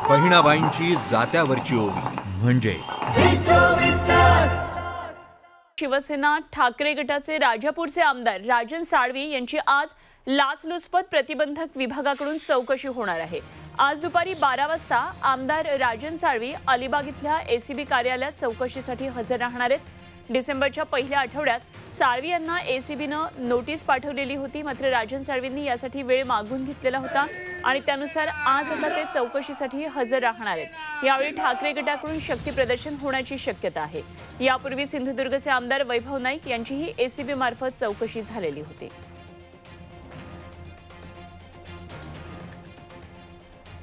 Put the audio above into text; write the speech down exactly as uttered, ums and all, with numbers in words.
बहिणाबाईंची जात्यावरची ओवी म्हणजे शिवसेना ठाकरे गटाचे राजापूरचे आमदार राजन साळवी यांची आज लाचलुचपत प्रतिबंधक विभागाकडून चौकशी होणार आहे। आज दुपारी बारा वाजता आमदार राजन साळवी अलिबाग इथल्या एसीबी कार्यालयात चौकशीसाठी हजर राहणार आहेत। डिसेंबरच्या पहिल्या आठवड्यात साळवी यांना एसीबीनं नोटीस पाठवलेली होती, मात्र राजन साळवींनी यासाठी वेळ मागून घेतलेला होता आणि त्यानुसार आज आता ते चौकशीसाठी हजर राहणार आहेत। यावेळी ठाकरे गटाकडून शक्ती प्रदर्शन होण्याची शक्यता आहे। यापूर्वी सिंधुदुर्गचे आमदार वैभव नाईक यांचीही एसीबी मार्फत चौकशी झालेली होती।